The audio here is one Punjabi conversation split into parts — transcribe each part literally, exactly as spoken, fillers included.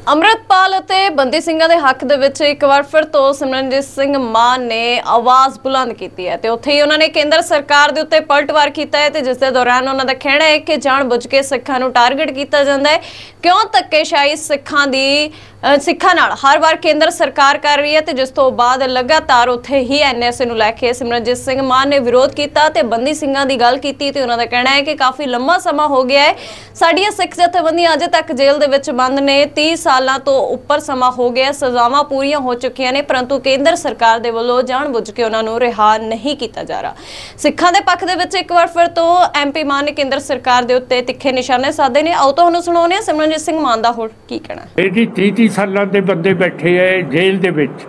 अमृतपाल ਅਤੇ ਬੰਦੀ ਸਿੰਘਾਂ ਦੇ ਹੱਕ ਦੇ ਵਿੱਚ ਇੱਕ ਵਾਰ ਫਿਰ ਤੋਂ ਸਿਮਰਨਜੀਤ ਸਿੰਘ ਮਾਨ ਨੇ ਆਵਾਜ਼ ਬੁਲੰਦ ਕੀਤੀ ਹੈ ਤੇ ਉੱਥੇ ਹੀ ਉਹਨਾਂ ਨੇ ਕੇਂਦਰ ਸਰਕਾਰ ਦੇ ਉੱਤੇ ਪਲਟਵਾਰ ਕੀਤਾ ਹੈ ਤੇ ਜਿਸ ਦੇ ਦੌਰਾਨ ਉਹਨਾਂ ਦਾ ਕਹਿਣਾ ਹੈ ਕਿ ਜਾਣਬੁੱਝ ਕੇ ਸਿੱਖਾਂ ਨੂੰ ਟਾਰਗੇਟ ਕੀਤਾ ਜਾਂਦਾ ਹੈ। ਕਿਉਂ ਧੱਕੇਸ਼ਾਹੀ ਸਿੱਖਾਂ ਦੀ ਸਿੱਖਾਂ ਨਾਲ ਹਰ ਵਾਰ ਕੇਂਦਰ ਸਰਕਾਰ ਕਰ ਰਹੀ ਹੈ ਤੇ ਜਿਸ ਤੋਂ ਬਾਅਦ ਲਗਾਤਾਰ ਉੱਥੇ ਹੀ ਐਨਐਸਏ ਨੂੰ ਲੈ ਕੇ ਸਿਮਰਨਜੀਤ ਸਿੰਘ ਮਾਨ ਨੇ ਵਿਰੋਧ ਕੀਤਾ ਤੇ ਬੰਦੀ ਸਿੰਘਾਂ ਦੀ ਗੱਲ ਕੀਤੀ ਤੇ ਉਹਨਾਂ ਦਾ ਕਹਿਣਾ ਹੈ ਕਿ ਕਾਫੀ ਲੰਮਾ ਸਮਾਂ ਹੋ ਗਿਆ ਹੈ, ਸਾਡੀਆਂ ਸਿੱਖ ਜਥੇਬੰਦੀਆਂ ਅਜੇ ਤੱਕ ਜੇਲ੍ਹ ਦੇ ਵਿੱਚ ਬੰਦ ਨੇ, तीस ਸਾਲਾਂ ਤੋਂ ਉੱਪਰ ਸਮਾਂ ਹੋ ਗਿਆ, ਸਜ਼ਾਵਾਂ ਪੂਰੀਆਂ ਹੋ ਚੁੱਕੀਆਂ ਨੇ, परंतु ਕੇਂਦਰ ਸਰਕਾਰ ਦੇ ਵੱਲੋਂ ਜਾਣਬੁੱਝ ਕੇ ਉਹਨਾਂ ਨੂੰ ਰਿਹਾ ਨਹੀਂ ਕੀਤਾ ਜਾ ਰਿਹਾ। ਸਿੱਖਾਂ ਦੇ ਪੱਖ ਦੇ ਵਿੱਚ ਇੱਕ ਵਾਰ ਫਿਰ ਤੋਂ ਐਮਪੀ ਮਾਨ ਨੇ ਕੇਂਦਰ ਸਰਕਾਰ ਦੇ ਉੱਤੇ ਤਿੱਖੇ ਨਿਸ਼ਾਨੇ ਸਾਧੇ ਨੇ। ਆਓ ਤੁਹਾਨੂੰ ਸੁਣਾਉਂਦੇ ਹਾਂ ਸਿਮਰਨਜੀਤ ਸਿੰਘ ਮਾਨ ਦਾ ਹੋਰ ਕੀ ਕਹਿਣਾ। ਇਹ ਜੀ तीस तीस ਸਾਲਾਂ ਦੇ ਬੰਦੇ ਬੈਠੇ ਹੈ ਜੇਲ੍ਹ ਦੇ ਵਿੱਚ।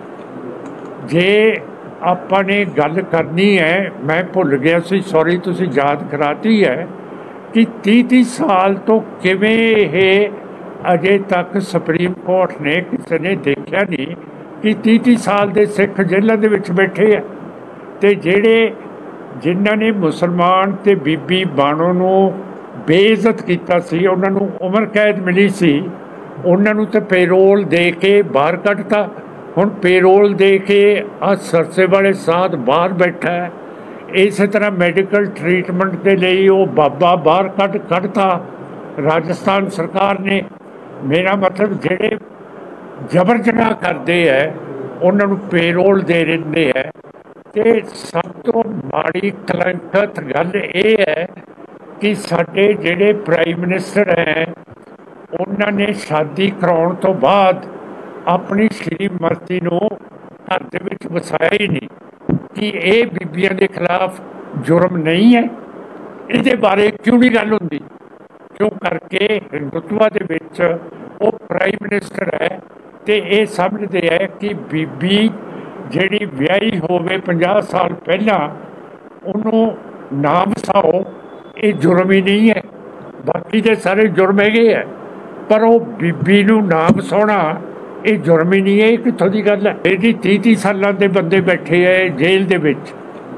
ਜੇ ਆਪਾਂ ਨੇ ਗੱਲ ਕਰਨੀ ਹੈ, ਮੈਂ ਭੁੱਲ ਗਿਆ ਸੀ, ਸੌਰੀ, ਤੁਸੀਂ ਯਾਦ ਕਰਾਤੀ ਹੈ ਕਿ तीस तीस ਸਾਲ ਤੋਂ ਕਿਵੇਂ ਇਹ ਅਜੇ ਤੱਕ ਸੁਪਰੀਮ ਕੋਰਟ ਨੇ ਕਿਸੇ ਨੇ ਦੇਖਿਆ ਨਹੀਂ ਕਿ तीस तीस ਸਾਲ ਦੇ ਸਿੱਖ ਜੇਲ੍ਹਾਂ ਦੇ ਵਿੱਚ ਬੈਠੇ ਆ ਤੇ ਜਿਹੜੇ ਜਿਨ੍ਹਾਂ ਨੇ ਮੁਸਲਮਾਨ ਤੇ ਬੀਬੀ ਬਾਣੋ ਨੂੰ ਬੇਇੱਜ਼ਤ ਕੀਤਾ ਸੀ, ਉਹਨਾਂ ਨੂੰ ਉਮਰ ਕੈਦ ਮਿਲੀ ਸੀ, ਉਹਨਾਂ ਨੂੰ ਤਾਂ ਪੇਰੋਲ ਦੇ ਕੇ ਬਾਹਰ ਕੱਢਤਾ। ਹੁਣ ਪੇਰੋਲ ਦੇ ਕੇ ਆ ਸਰਸੇ ਵਾਲੇ ਸਾਧ ਬਾਹਰ ਬੈਠਾ ਹੈ। ਇਸੇ ਤਰ੍ਹਾਂ ਮੈਡੀਕਲ ਟ੍ਰੀਟਮੈਂਟ ਦੇ ਲਈ ਉਹ ਬਾਬਾ ਬਾਹਰ ਕੱਢ ਕੱਢਤਾ ਰਾਜਸਥਾਨ ਸਰਕਾਰ ਨੇ। ਮੇਰਾ ਮਤਲਬ ਜਿਹੜੇ ਜਬਰ ਜਨਾਹ ਕਰਦੇ ਹੈ ਉਹਨਾਂ ਨੂੰ ਪੇਰੋਲ ਦੇ ਦਿੰਦੇ ਹੈ। ਤੇ ਸਭ ਤੋਂ ਮਾੜੀ ਕਲੰਕਤ ਗੱਲ ਇਹ ਹੈ ਕਿ ਸਾਡੇ ਜਿਹੜੇ ਪ੍ਰਾਈਮ ਮਿਨਿਸਟਰ ਹੈ ਉਹਨਾਂ ਨੇ ਸ਼ਾਦੀ ਕਰਾਉਣ ਤੋਂ ਬਾਅਦ ਆਪਣੀ ਸ਼੍ਰੀਮਤੀ ਨੂੰ ਘਰ ਦੇ ਵਿੱਚ ਵਸਾਇਆ ਹੀ ਨਹੀਂ। ਕਿ ਇਹ ਬੀਬੀਆਂ ਦੇ ਖਿਲਾਫ ਜੁਰਮ ਨਹੀਂ ਹੈ? ਇਹਦੇ ਬਾਰੇ ਕਿਉਂ ਨਹੀਂ ਗੱਲ ਹੁੰਦੀ? ਕਿਉਂ ਕਰਕੇ ਹਿੰਦੂਤਵਾ ਦੇ ਵਿੱਚ ਉਹ ਪ੍ਰਾਈਮ ਮਿਨਿਸਟਰ ਹੈ ਤੇ ਇਹ ਸਮਝਦੇ ਹੈ ਕਿ ਬੀਬੀ ਜਿਹੜੀ ਵਿਆਹੀ ਹੋਵੇ ਪੰਜਾਹ ਸਾਲ ਪਹਿਲਾਂ ਉਹਨੂੰ ਨਾ ਵਸਾਓ, ਇਹ ਜੁਰਮ ਹੀ ਨਹੀਂ ਹੈ। ਬਾਕੀ ਦੇ ਸਾਰੇ ਜੁਰਮ ਹੈਗੇ ਹੈ, ਪਰ ਉਹ ਬੀਬੀ ਨੂੰ ਨਾ ਵਸਾਉਣਾ ਇਹ ਜੁਰਮ ਹੀ ਨਹੀਂ ਹੈ। ਇਹ ਕਿੱਥੋਂ ਦੀ ਗੱਲ ਹੈ? ਇਹਦੀ तीस तीस ਸਾਲਾਂ ਦੇ ਬੰਦੇ ਬੈਠੇ ਹੈ ਜੇਲ੍ਹ ਦੇ ਵਿੱਚ।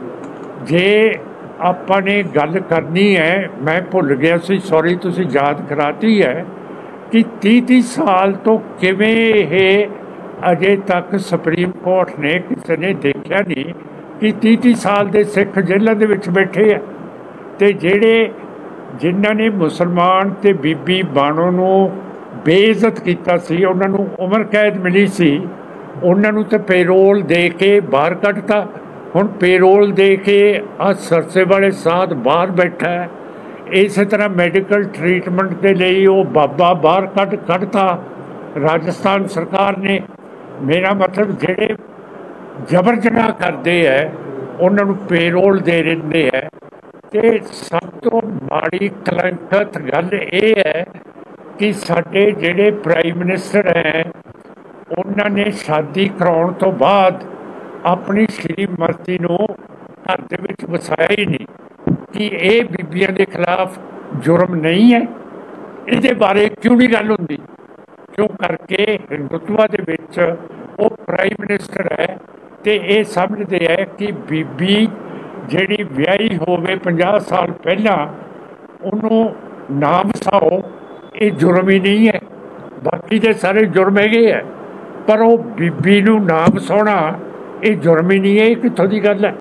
ਜੇ ਆਪਾਂ ਨੇ ਗੱਲ ਕਰਨੀ ਹੈ, ਮੈਂ ਭੁੱਲ ਗਿਆ ਸੀ, ਸੌਰੀ, ਤੁਸੀਂ ਯਾਦ ਕਰਾਤੀ ਹੈ ਕਿ तीस तीस ਸਾਲ ਤੋਂ ਕਿਵੇਂ ਇਹ ਅਜੇ ਤੱਕ ਸੁਪਰੀਮ ਕੋਰਟ ਨੇ ਕਿਸੇ ਨੇ ਦੇਖਿਆ ਨਹੀਂ ਕਿ तीस तीस ਸਾਲ ਦੇ ਸਿੱਖ ਜੇਲ੍ਹਾਂ ਦੇ ਵਿੱਚ ਬੈਠੇ ਆ ਤੇ ਜਿਹੜੇ ਜਿਨ੍ਹਾਂ ਨੇ ਮੁਸਲਮਾਨ ਤੇ ਬੀਬੀ ਬਾਣੋ ਨੂੰ ਬੇਇੱਜ਼ਤ ਕੀਤਾ ਸੀ, ਉਹਨਾਂ ਨੂੰ ਉਮਰ ਕੈਦ ਮਿਲੀ ਸੀ, ਉਹਨਾਂ ਨੂੰ ਤਾਂ ਪੇਰੋਲ ਦੇ ਕੇ ਬਾਹਰ ਕੱਢਤਾ। ਹੁਣ ਪੇਰੋਲ ਦੇ ਕੇ ਆ ਸਰਸੇ ਵਾਲੇ ਸਾਧ ਬਾਹਰ ਬੈਠਾ ਹੈ। ਇਸੇ ਤਰ੍ਹਾਂ ਮੈਡੀਕਲ ਟ੍ਰੀਟਮੈਂਟ ਦੇ ਲਈ ਉਹ ਬਾਬਾ ਬਾਹਰ ਕੱਢ ਕੱਢਤਾ ਰਾਜਸਥਾਨ ਸਰਕਾਰ ਨੇ। ਮੇਰਾ ਮਤਲਬ ਜਿਹੜੇ ਜਬਰ ਜਨਾਹ ਕਰਦੇ ਹੈ ਉਹਨਾਂ ਨੂੰ ਪੇਰੋਲ ਦੇ ਦਿੰਦੇ ਹੈ। ਤੇ ਸਭ ਤੋਂ ਮਾੜੀ ਕਲੰਕਤ ਗੱਲ ਇਹ ਹੈ ਕਿ ਸਾਡੇ ਜਿਹੜੇ ਪ੍ਰਾਈਮ ਮਿਨਿਸਟਰ ਹੈ ਉਹਨਾਂ ਨੇ ਸ਼ਾਦੀ ਕਰਾਉਣ ਤੋਂ ਬਾਅਦ ਆਪਣੀ ਸ਼੍ਰੀਮਤੀ ਨੂੰ ਘਰ ਦੇ ਵਿੱਚ ਵਸਾਇਆ ਹੀ ਨਹੀਂ। ਕਿ ਇਹ ਬੀਬੀਆਂ ਦੇ ਖਿਲਾਫ ਜੁਰਮ ਨਹੀਂ ਹੈ? ਇਹਦੇ ਬਾਰੇ ਕਿਉਂ ਨਹੀਂ ਗੱਲ ਹੁੰਦੀ? ਕਿਉਂ ਕਰਕੇ ਹਿੰਦੂਤਵਾ ਦੇ ਵਿੱਚ ਉਹ ਪ੍ਰਾਈਮ ਮਿਨਿਸਟਰ ਹੈ ਤੇ ਇਹ ਸਮਝਦੇ ਹੈ ਕਿ ਬੀਬੀ ਜਿਹੜੀ ਵਿਆਹੀ ਹੋਵੇ ਪੰਜਾਹ ਸਾਲ ਪਹਿਲਾਂ ਉਹਨੂੰ ਨਾ ਵਸਾਓ, ਇਹ ਜੁਰਮ ਹੀ ਨਹੀਂ ਹੈ। ਬਾਕੀ ਦੇ ਸਾਰੇ ਜੁਰਮ ਹੈਗੇ ਹੈ, ਪਰ ਉਹ ਬੀਬੀ ਨੂੰ ਨਾ ਵਸਾਉਣਾ ਇਹ ਜੁਰਮ ਹੀ ਨਹੀਂ ਹੈ। ਇਹ ਕਿੱਥੋਂ ਦੀ ਗੱਲ ਹੈ?